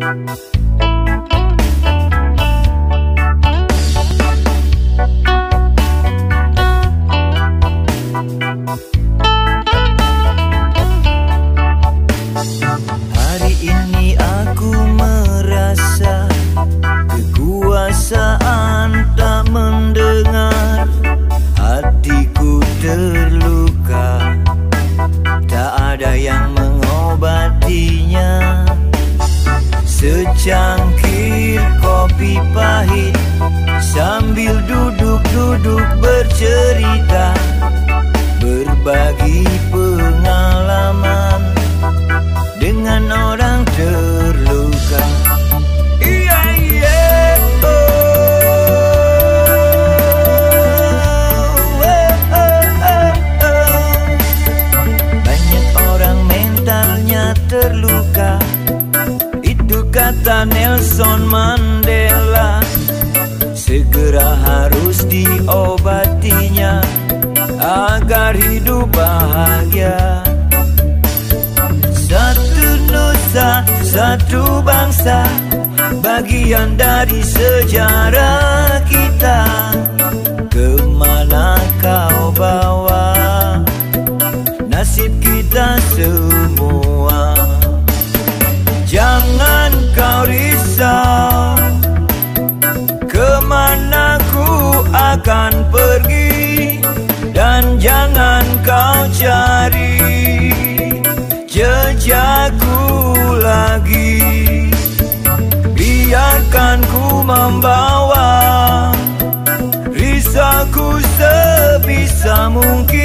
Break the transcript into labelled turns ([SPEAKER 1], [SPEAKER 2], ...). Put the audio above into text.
[SPEAKER 1] Hari ini aku merasa kekuasaan tak mendengar. Hatiku terluka, tak ada yang mengobatinya. Secangkir kopi pahit sambil duduk-duduk bercerita, berbagi pengalaman dengan orang terluka. Iya, iya, banyak orang mentalnya terluka. Itu kata Nelson Mandela. Segera harus diobatinya agar hidup bahagia. Satu nusa, satu bangsa, bagian dari sejarah kita. Kemana kau bawa nasib kita semua? Jangan kau risau, kemana ku akan pergi. Dan jangan kau cari jejakku lagi. Biarkan ku membawa risauku sebisa mungkin.